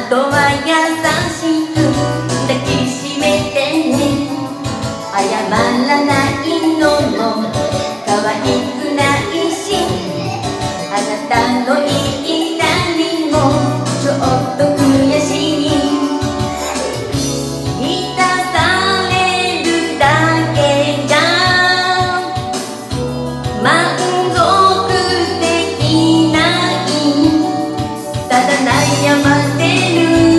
とは優しく抱きしめてね。謝らないのも可愛くないし、あなたの言いなりもちょっと悔しい。満たされるだけじゃ満足できない、ただ悩ませる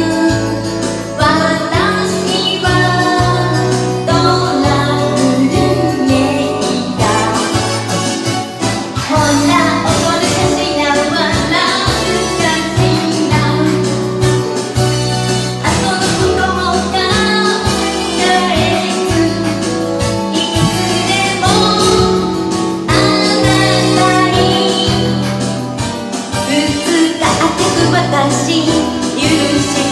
私はトラブルメイカー。ほら怒るかしら笑うかしら、あとのことも考えず、いつでもあなたにぶつかってく私許して。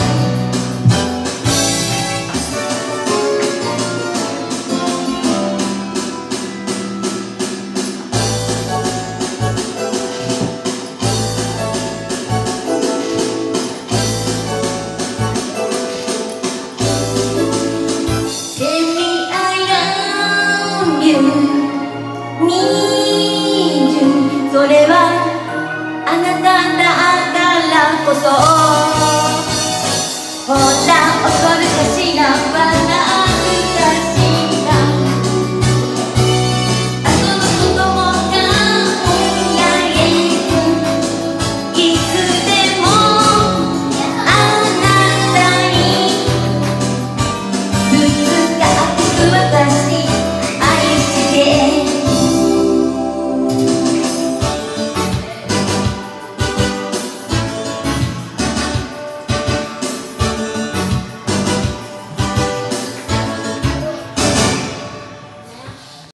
それはあなただからこそ。ほら怒るかしら笑